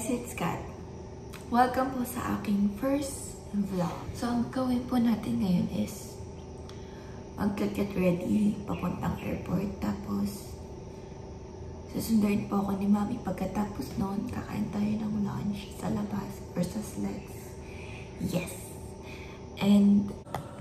it's Kat. Welcome po sa aking first vlog. So, ang gawin po natin ngayon is mag-get ready papuntang airport. Tapos, susunduin po ako ni Mami. Pagkatapos noon, kakain tayo ng lunch sa labas or sa sleds. Yes! And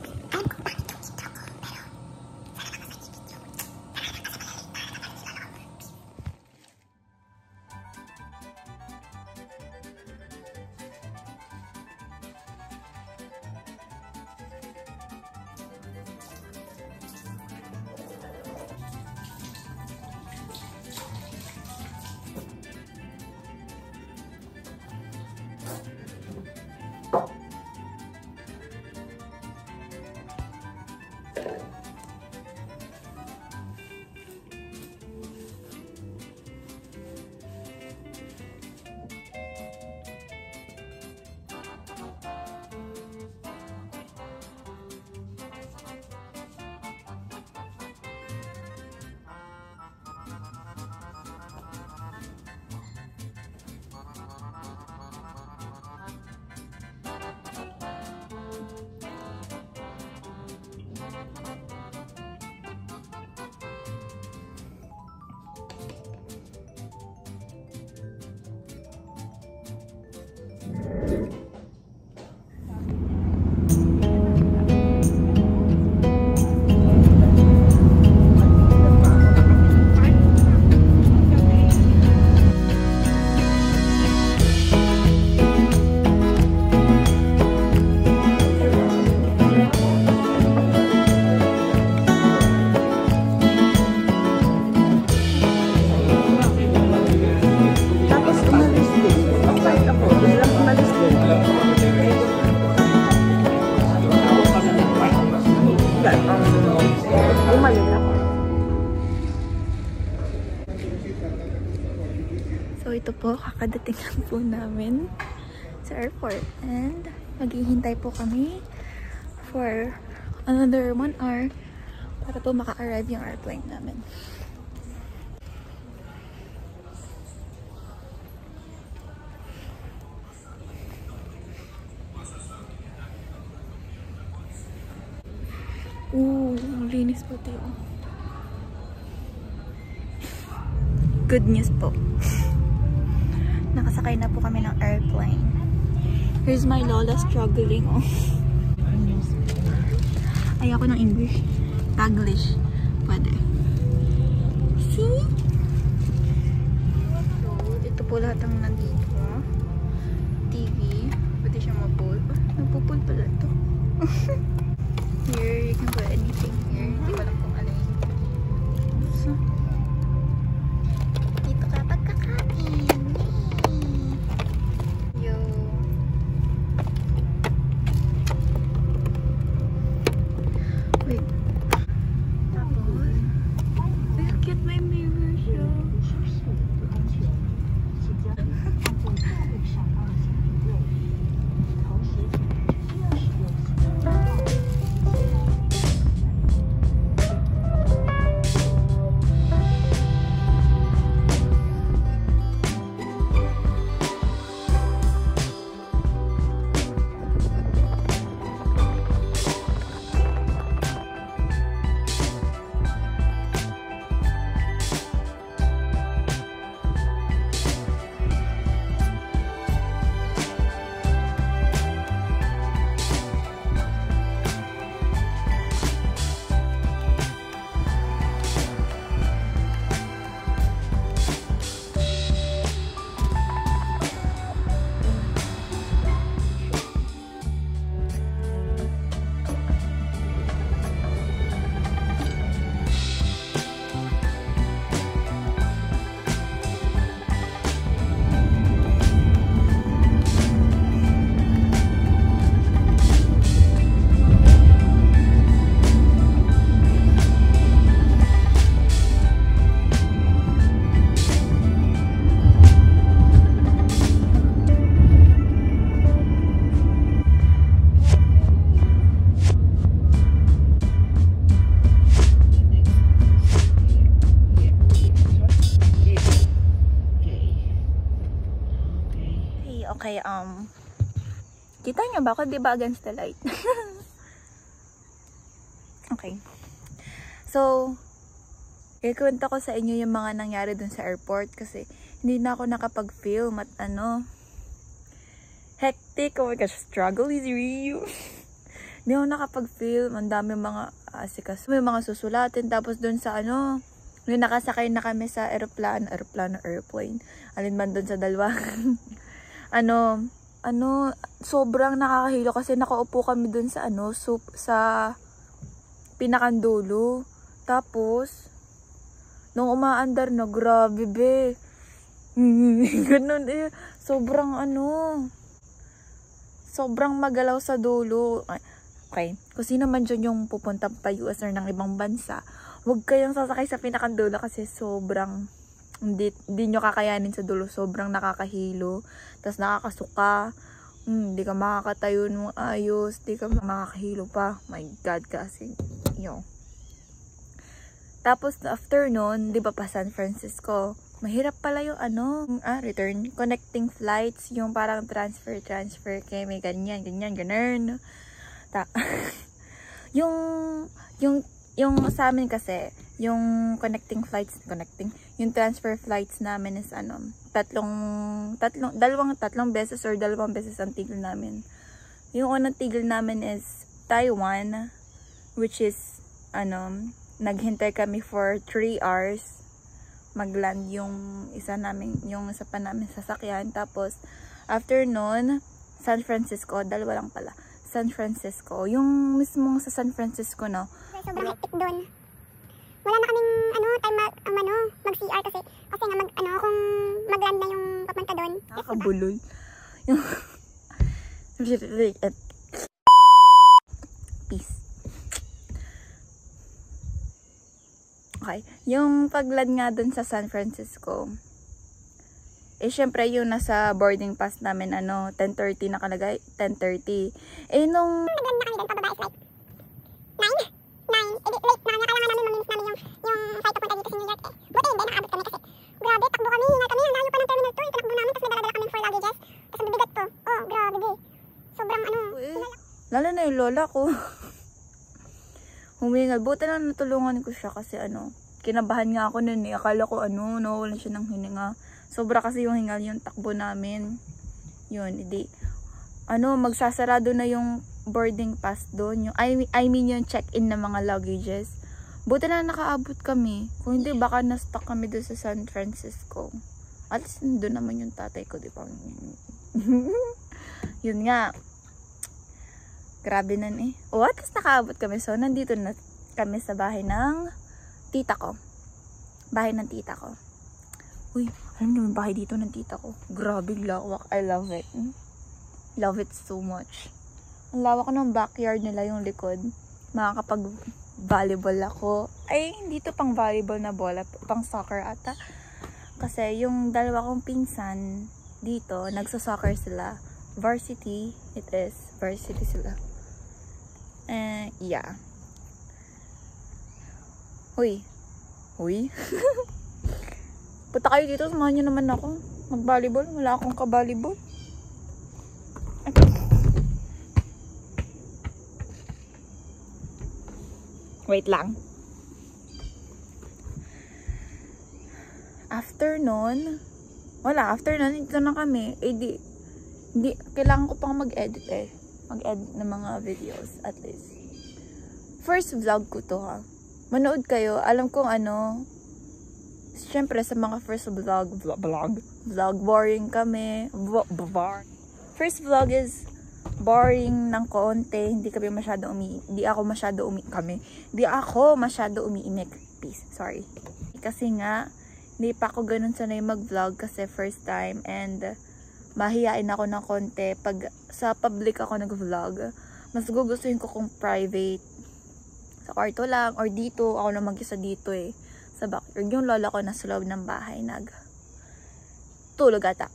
so ito po, kakadating lang po namin sa airport and maghihintay po kami for another 1 hour para po maka-arrive yung airplane namin. Ang linis po ito. Good news po. Nakasakay na po kami ng airplane. Here's my lola struggling. Oh. Ayoko ng English. Taglish. Pwede. See? So, ito po lahat ang nandito. TV. Pwede siya ma-pull. Nagpo-pull pala ito. Here, you can put anything here. Hindi ko alam kung ano yun. So, dito ka pagkakain. Yo. Wait. Tapos, look at my mirror show. Kasi, kita nyo ba ako? Di ba against the light? Okay. So, ikwento ko sa inyo yung mga nangyari dun sa airport kasi hindi na ako nakapag-film at hectic. Oh my gosh, struggle is real. Hindi ako nakapag-film. Ang dami mga asikas. May mga susulatin. Tapos dun sa yung nakasakay na kami sa airplane. Alin man dun sa dalawa. Sobrang nakakahilo kasi nakaupo kami dun sa sa pinakandulo. Tapos, nung umaandar na, grabe be. Ganun eh. Sobrang magalaw sa dulo. Okay. Kung sino man dyan yung pupunta pa US or ng ibang bansa, huwag kayong sasakay sa pinakandulo kasi sobrang hindi nyo kakayanin sa dulo. Sobrang nakakahilo. Tapos nakakasuka. Hindi ka makakatayo ng ayos. Hindi ka makakahilo pa. My God kasi. Tapos after nun, di ba pa San Francisco, mahirap pala yung return connecting flights, yung parang transfer kay may ganyan. yung sa amin kasi, yung yung transfer flights namin is tatlong beses or dalawang beses ang tigil namin. Yung unang tigil namin is Taiwan, which is naghintay kami for 3 hours magland yung isa pa namin sasakyan. Tapos after nun, San Francisco, dalawa lang pala. San Francisco, yung mismong sa San Francisco sobrang hectic doon. Wala na kaming time mag-CR kasi nga kung mag-land na yung papunta doon. Nakakabulol. Peace. Okay. Yung pagland nga dun sa San Francisco, syempre yung nasa boarding pass namin, 10:30 nakalagay, 10:30. Nung nagland na kami doon, pababa is like 9. Late na, kailangan namin mamimiss namin yung flight papunta dito sa New York Buti hindi, nakaabot kami kasi grabe, takbo kami, hingal kami, ang layo pa ng Terminal 2, tinakbo namin, tapos may dala-dala kami 4 luggages, tapos mabibigat to. Oh, grabe. Sobrang lalo na yung lola ko. Humingal. Buti lang natulungan ko siya kasi kinabahan nga ako nun eh. Akala ko nawawalan siya ng hininga. Sobra kasi yung hingal yung takbo namin. Yun, magsasarado na yung boarding pass doon. I mean yung check-in ng mga luggages. Buti na nakaabot kami. Kung hindi, baka na-stuck kami doon sa San Francisco. At least doon naman yung tatay ko, di ba? Yun nga. Grabe nun eh. At least nakaabot kami. So, nandito na kami sa bahay ng tita ko. Bahay ng tita ko. Uy, alam niyo yung bahay dito ng tita ko. Grabe lawak. I love it. Love it so much. Ang lawak ng backyard nila yung likod. Makakapag-volleyball ako. Ay, hindi to pang volleyball na bola. Pang soccer ata. Kasi yung dalawa kong pinsan dito, nagsa-soccer sila. Varsity. It is. Varsity sila. Yeah. Uy. Punta kayo dito, samahan nyo naman ako. Mag-volleyball. Wala akong ka-volleyball. Wait lang. After nun, ito na kami. Hindi, kailangan ko pang mag-edit eh. Mag-edit ng mga videos, at least. First vlog ko to ha. Manood kayo. Alam kong syempre sa mga first vlog, boring kami. First vlog is boring ng konti. Hindi ako masyado umiimik. Peace. Sorry. Kasi nga, hindi pa ako ganun sanay mag-vlog kasi first time and mahihain ako ng konti pag sa public ako nag-vlog. Mas gugustuhin ko kung private. Sa kwarto lang or dito. Ako na mag-isa dito eh. Sa backyard. Yung lola ko nasa loob ng bahay tulog ata.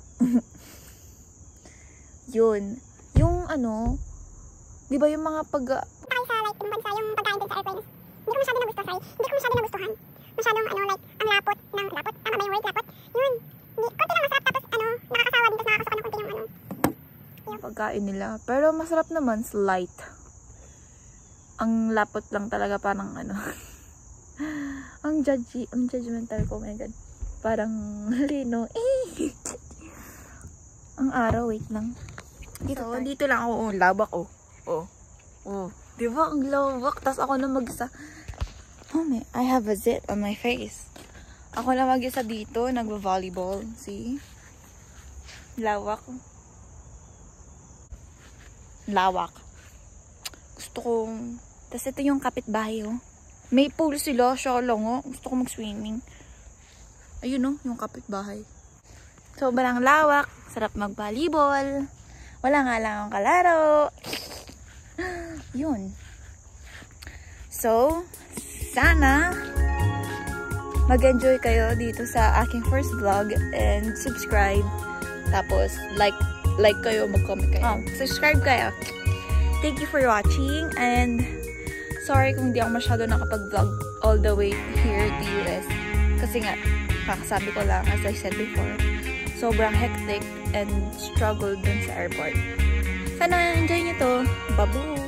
Yun. Yung di ba yung mga tayo sa like ibang bansa, yung pagkain din sa airplanes. Hindi ko masyado nagustuhan. Masyadong ang lapot. Tama ba yung word, lapot? Yun. Konti lang masarap tapos nakakasawa din, tapos nakakasuka ng konti yung pagkain nila. Pero masarap naman, slight. Ang lapot lang talaga, parang ano. ang judgmental ko, oh my god. Parang lino. Ang araw, wait lang. Dito lang ako, labak, diba? Ang lawak. Tapos ako na mag-isa. Oh, I have a zit on my face. Ako na mag-isa dito, nagvo-volleyball. See? Lawak. Gusto kong... Tapos ito yung kapitbahay, oh. May pool sila, siya lang, oh. Gusto ko mag-swimming. Ayun, oh, yung kapitbahay. Sobrang lawak. Sarap mag-volleyball. Wala nga lang akong kalaro. Yun. So, sana mag-enjoy kayo dito sa aking first vlog and subscribe. Tapos, like kayo, mag-comment kayo. Subscribe kayo. Thank you for watching and sorry kung di ako masyado nakapag-vlog all the way here to US. Kasi nga, kakasabi ko lang, as I said before, sobrang hectic and struggle dun sa airport. Sana enjoy nyo to. Babu!